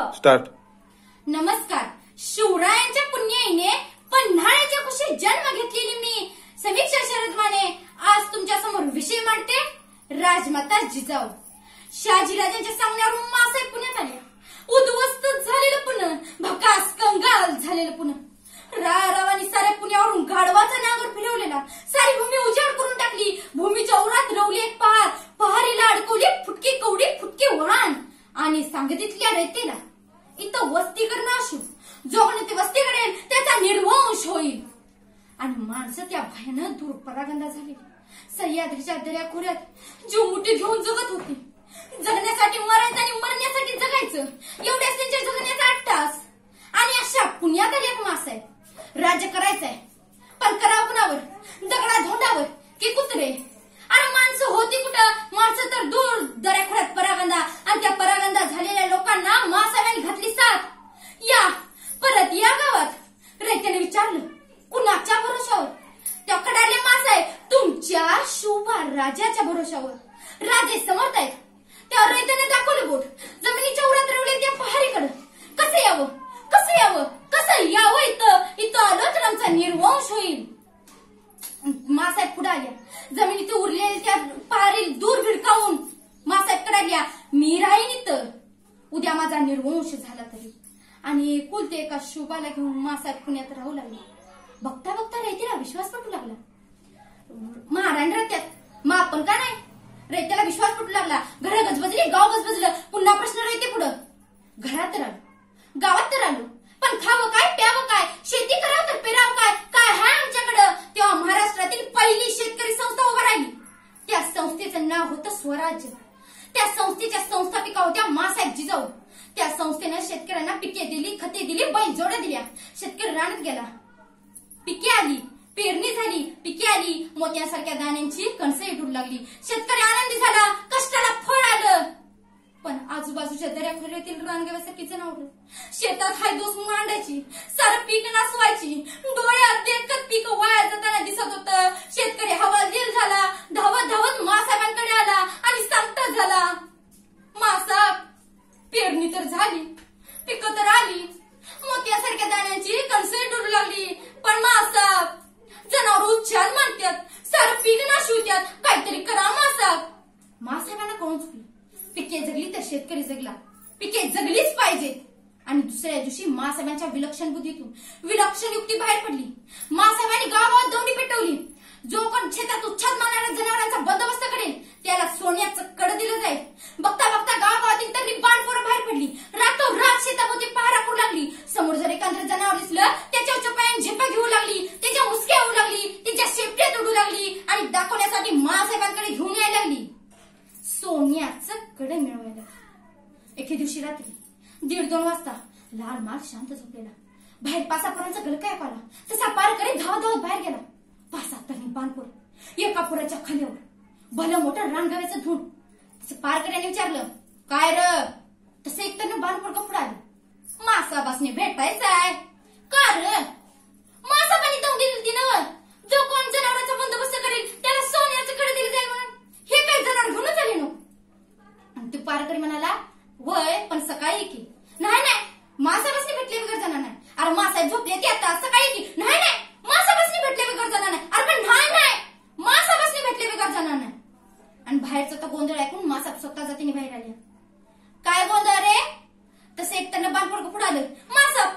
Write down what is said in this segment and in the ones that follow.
Start. नमस्कार. शिवरायांच्या पुण्याईने पन्हाळ्याच्या कुशीत जन्म घेतलेली मी समीक्षा शरद माने आज तुमच्या समोर विषय मांडते. राजमाता जिजाऊ. शहाजीराजांच्या सांगण्यावरून मासाहेब पुण्यात आल्या. उद्ध्वस्त झालेलं पुणे, भकास कंगाल झालेलं पुणे. रारावानी साऱ्या पुण्यावरून गाढवाचा नांगर फिरवलेला. सारी भूमी उजाड करून टाकली. भूमीच्या ओरात रवली एक पहार. पहारीला अडकवली फुटकी कवडी फुटके वळण आणि सांगतीतल्या रयतेला इथं वस्ती करणं असू. जो कोणी ते वस्ती करेल त्याचा निर्वंश होईल. आणि माणसं त्या भयानं दूर परागंदा झाली. सह्याद्रीच्या दऱ्याखोऱ्यात जीव मुठी घेऊन जगत होती. जगण्यासाठी मरायचं आणि मरण्यासाठी जगायचं एवढ्याच त्यांच्या जगण्याचा 8 तास. आणि अशा पुण्यात आले मासाहेब. राज्य करायचंय पण करावं कुणावर? दगडा धोंडावर की कुत्रे? आणि माणसं होती कुठं? माणसं तर दूर दऱ्याखोऱ्यात परागंदा. आणि त्या परागंदा झालेल्या लोकांना मासाहेबांनी घातली साथ. या परत या गावात. रयतेने विचारलं कुणाच्या भरोशावर? त्या कडाले मासाहेब तुमच्या शिवबा राजाच्या भरोशावर. राजे समर्थ आहेत. त्या रयतेने दाखवलं बोट. जमिनीच्या उरात रवले त्या पहारीकडं. कसं यावं कसं यावं कसं यावं? इथं आलो तर आमचा निर्वंश होईल. मासाहेब पुढे आल्या. जमिनीत उरलेल्या त्या पहारी दूर भिडकावून मासाहेब कडाल्या. मी राहीन इथं उद्या माझा निर्वंश झाला तरी. आणि कुलते एका शुभाला घेऊन मासाहेब पुण्यात राहू लागले. बघता बघता रयतेला विश्वास पटू लागला. महाराण रत्यात मग आपण का नाही? रयतेला विश्वास पटू लागला. घर गजबजली, गाव गजबजलं. पुन्हा प्रश्न रयते पुढं. घरात तर आलो, गावात तर आलो, पण खावं काय प्यावं काय? शेती करावं तर पेरावं काय? काय हाय आमच्याकडं? तेव्हा महाराष्ट्रातील पहिली शेतकरी संस्था उभा राहिली. त्या संस्थेचं नाव होतं स्वराज्य. त्या संस्थेच्या संस्थापिका होत्या मासाहेब जिजाऊ. त्या संस्थेनं शेतकऱ्यांना पिके दिली, खते दिली, बैल जोड्या दिल्या. शेतकरी रानात गेला, पिके आली, पेरणी झाली, पिके आली, मोत्यासारख्या दाण्यांची कणसं उडू लागली. शेतकरी आनंदी झाला, कष्टाला फळ आलं. पण आजूबाजूच्या दऱ्याखोऱ्यातील रानगव्यासारखी जनावरं शेतात हायदोस मांडायची, सारं पीक नासवायची. डोळ्यात देखत पीक वाया जाताना दिसत होतं. शेतकरी हवालदिल झाला. धावत धावत मासाहेबांकडे आला आणि सांगता झाला, मासाहेब पेरणी तर झाली, पिकं तर आली, मोत्यासारख्या दाण्यांची कणसं डुलू लागली, पण मासाहेब जनावर उच्चार मानतात, सारं पीक नाशवत्यात, काहीतरी करा मासाहेब. मासाहेबांना कळून चुकलं. पिके जगली तर शेतकरी जगला. पिके जगलीच पाहिजेत. आणि दुसऱ्या दिवशी मासाहेबांच्या विलक्षण बुद्धीतून विलक्षण युक्ती बाहेर पडली. मासाहेबांनी गावात दौंडी पेटवली. जो कोण शेतात उच्छाद मारणाऱ्या जनावरांचा बंदोबस्त करेल त्याला सोन्याचं कड दिलं जाईल. बघता बघता गावागावातील तरी बाणपोरं बाहेर पडली. रातोरात शेताभोवती पहारा करू लागली. समोर जर एखादं जनावर दिसलं त्याच्या पायाने झेपा घेऊ लागली, त्याच्या मुसक्या होऊ लागली, त्याच्या शेपट्यात उडू लागली आणि दाखवण्यासाठी मासाहेबांकडे घेऊन यायला लागली सोन्याचं कडे मिळवायला. एके दिवशी रात्री 1:30-2 वाजता लाल माल शांत झोपलेला. बाहेर पासापुरांचा गलका ऐकू आला. तसा पार करीत धावत धावत बाहेर गेला. 5-7 तरुण बाणपोर एका पुराच्या खांद्यावर भलं मोठं रानगव्याचं धूण. तसं पार करायला विचारलं, काय र? तसं एक तर बाणपोर पुढे आलं. मासाबासने भेटायचंय का र? मासाबानी दौंडी दिली नव. जो कोण जनावरांचा बंदोबस्त करेल त्याला सोन्याचं कडे दिलं जाईल म्हणून. हे काय जनावर घेऊनच आले नो? आणि ते पारकरी म्हणाला, वय पण सकाळी की. नाही मासाबासने भेटले बिगर जाणार नाही. अरे मासाहेब झोपले की आता सकाळी की. नाही मासाबासने भेटले बिगर जाणार नाही. अरे पण नाही मासाबासने भेटले बिगर जाणार नाही. आणि बाहेरचा तो गोंधळ ऐकून मासाहेब स्वतः जातीने बाहेर आले. काय गोंधळ रे? तसं एक त्यांना बाणपोरगं पुढे आलं. मासाहेब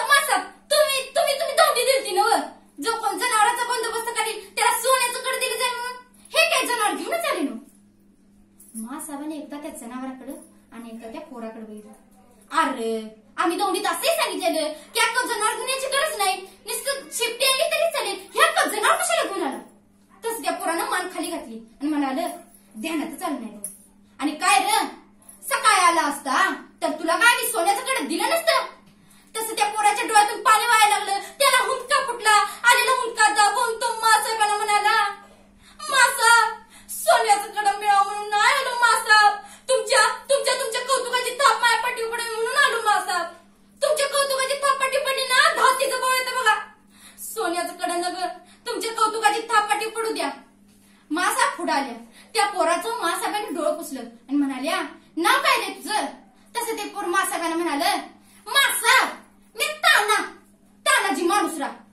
तुम्ही दौंडी दिलती नव. जो कोण जनावरांचा बंदोबस्त करेल त्याला सोन्याचं कड दिलं जाईल म्हणून. हे काय जनावर घेऊनच आले नो? मासाहेबांनी एकदा त्या जनावराकडे आणि एकदा त्या पोराकडे बघितलं. अरे आम्ही दौंडीत असंही सांगितलेलं की अख्खं जनावर घेऊन याची गरज नाही, नुसतं शेपटी आणली तरी चालेल. हे अख्खं जनावर कशाला घेऊन आला? तसं त्या पोरानं मान खाली घातली आणि म्हणालं, ध्यानातच आलं नाही. आणि काय र? सकाळी आला असता तर तुला काय मी सोन्याचं कडे दिलं नसतं. तसं त्या पोराच्या डोळ्यातून पाणी वाहायला लागलं. त्याला हुंदका फुटला. आलेला हुंदका दाबून तो मासाहेबांना म्हणाला, मासाहेब सोन्याचं कडं मिळावं म्हणून नाही आलो मासाहेब. तुमच्या कौतुकाची थाप माझ्या पाठी पडे म्हणून आलो मासाहेब. तुमच्या कौतुकाची थाप पाठी पडली ना धातीचं बळ येतं बघा. सोन्याचं कडं नग, तुमच्या कौतुकाची थाप पाठी पडू द्या. मासाहेब पुढे आल्या. त्या पोराचं मासाहेबांनी डोळं पुसलं आणि म्हणाल्या, नाव काय रे तुझं? तसं मासाहेबांना म्हणाल, मासाहेब मी तानाजी माणूसराव